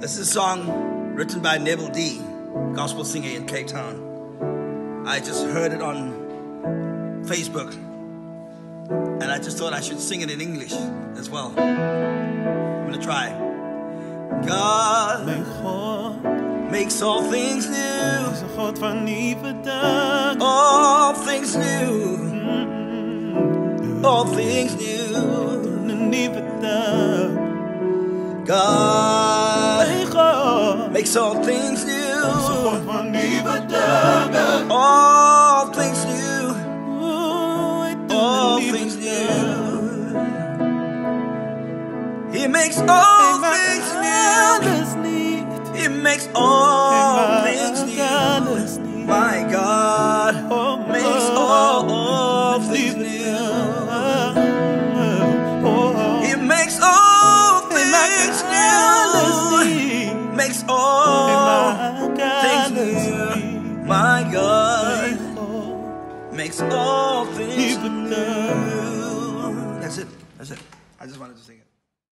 This is a song written by Neville D, gospel singer in Cape Town. I just heard it on Facebook, and I just thought I should sing it in English as well. I'm gonna try. God makes all things new. All things new. All things new. God makes all things new. All things new. All things new. He makes all things new. He makes all things new. My God makes all things new. He makes all things new. Makes all things new. My God makes all things new. That's it. That's it. I just wanted to sing it.